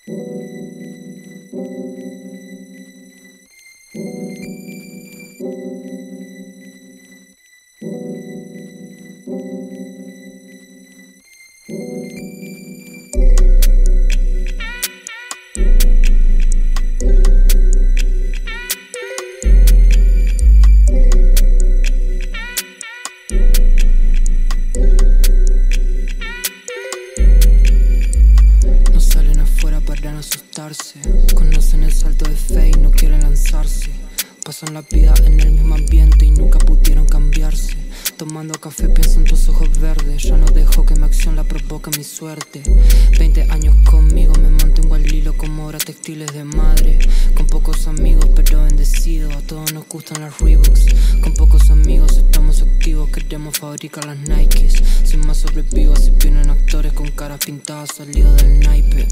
No salen afuera para no asustarse. Conocen el salto de fe y no quieren lanzarse. Pasan la vida en el mismo ambiente y nunca pudieron cambiarse. Tomando café pienso en tus ojos verdes. Ya no dejo que mi acción la provoque mi suerte. 20 años conmigo, me mantengo al hilo como obras textiles de madre. Con pocos amigos pero bendecidos, a todos nos gustan las Reeboks. Con pocos amigos estamos activos, queremos fabricar las Nikes. Sin más sobrevivo, si vienen actores con caras pintadas salidos del naipe.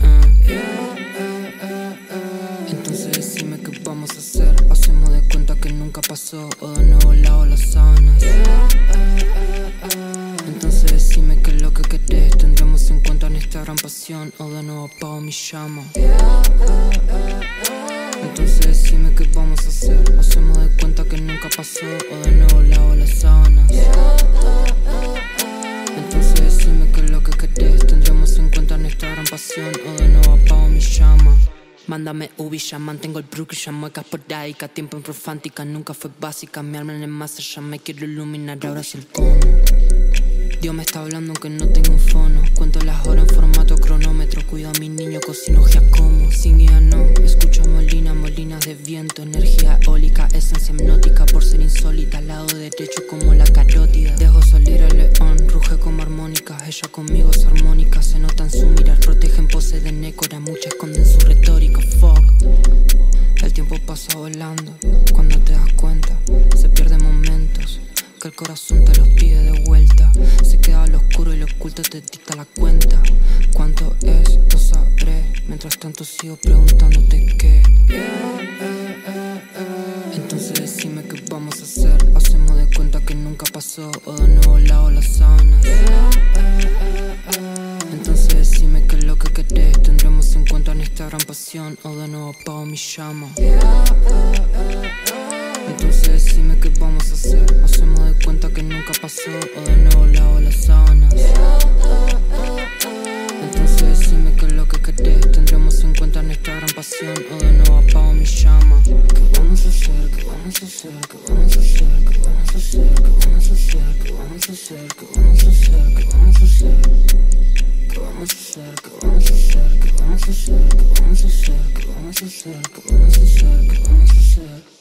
Entonces decime qué vamos a hacer. Hacemos de cuenta que nunca pasó o de nuevo lavo las sábanas. Entonces decime qué es lo que querés. Tendremos en cuenta nuestra gran pasión o de nuevo apago mi llama. Entonces decime qué vamos a hacer. Hacemos de cuenta que nunca pasó o de nuevo lavo las sábanas. Entonces decime qué es lo que querés. Tendremos en cuenta nuestra gran pasión o de nuevo apago mi llama. Mándame Ubi, ya mantengo el Brook, ya muecas esporádica. Tiempo en profántica, nunca fue básica. Mi alma en el máster, ya me quiero iluminar, ahora es el cómo. Dios me está hablando aunque no tengo un fono. Cuento las horas en formato cronómetro. Cuido a mi niño, cocino giacomo. Sin guía no, escucho molinas de viento. Energía eólica, esencia hipnótica. Por ser insólita, al lado derecho como la carótida. Dejo salir al león, ruge como armónica. Ella conmigo es armónica, se nota en su mirar. Protege en pose de nécora, muchas esconden su retórica. Fuck. El tiempo pasa volando. Cuando te das cuenta, se pierden momentos que el corazón te los pide de vuelta. Se queda al oscuro y lo oculto te dicta la cuenta. ¿Cuánto es? Lo sabré. Mientras tanto sigo preguntándote qué. Entonces decime qué vamos a hacer. Hacemos de cuenta que nunca pasó o de nuevo lavo las sábanas. Entonces decime qué es lo que querés. Tendremos en cuenta nuestra gran pasión o de nuevo apago mi llama. Entonces decime qué vamos a hacer. Hacemos de cuenta que nunca pasó o de nuevo lavo las sábanas. Entonces decime qué es lo que querés. Tendremos en cuenta nuestra gran pasión o de nuevo apago mi llama. ¿Qué vamos a hacer? ¿Qué vamos a hacer? ¿Qué vamos a hacer? ¿Qué vamos a hacer? ¿Qué vamos a hacer? ¿Qué vamos a hacer? ¿Qué vamos a hacer? ¿Qué vamos a hacer? ¿Qué vamos a hacer? ¿Qué vamos a hacer? ¿Qué vamos a hacer? ¿Qué vamos a hacer? ¿Qué vamos a hacer? ¿Qué vamos a hacer? ¿Qué vamos a hacer?